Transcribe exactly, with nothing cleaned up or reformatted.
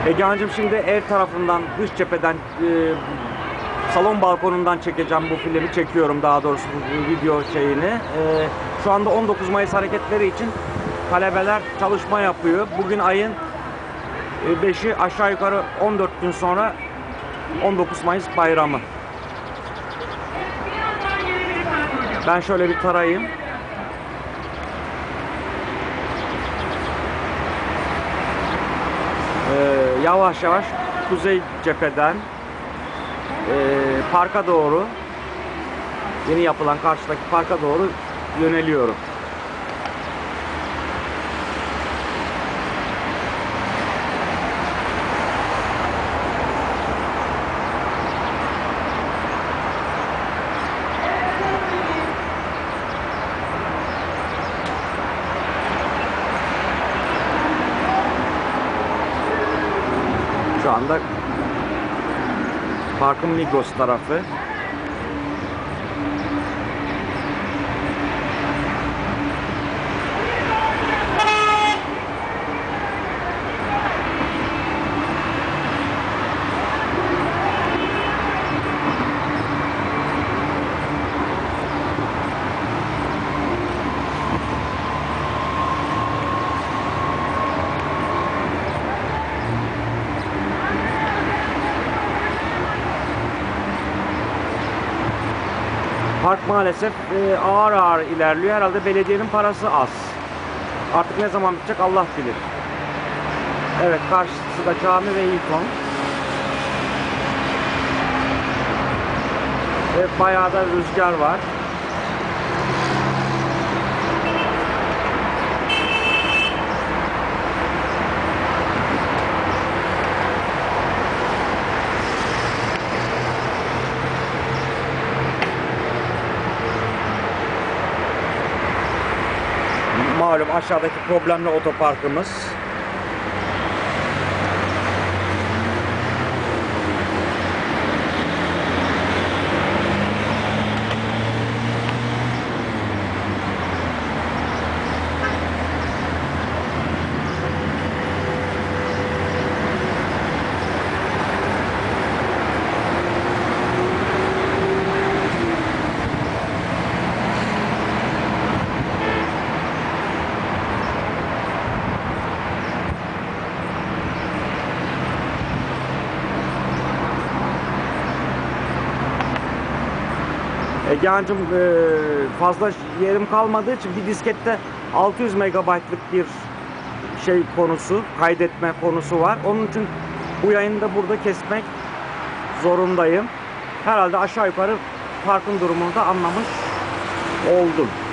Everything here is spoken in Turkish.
Egehan'cığım şimdi ev tarafından, dış cepheden, e, salon balkonundan çekeceğim bu filmi, çekiyorum daha doğrusu bu video şeyini. E, şu anda on dokuz Mayıs hareketleri için talebeler çalışma yapıyor. Bugün ayın beşi, aşağı yukarı on dört gün sonra on dokuz Mayıs bayramı. Ben şöyle bir tarayayım. Ee, yavaş yavaş kuzey cepheden e, parka doğru, yeni yapılan karşıdaki parka doğru yöneliyorum. Şu anda parkın Migros tarafı. Park maalesef e, ağır ağır ilerliyor. Herhalde belediyenin parası az. Artık ne zaman bitecek Allah bilir. Evet, karşısı da cami ve Hilton. Ve bayağı da rüzgar var. Malum aşağıdaki problemli otoparkımız. Egehan'cığım fazla yerim kalmadığı için bir diskette altı yüz megabaytlık bir şey konusu, kaydetme konusu var. Onun için bu yayını da burada kesmek zorundayım. Herhalde aşağı yukarı parkın durumunu da anlamış oldum.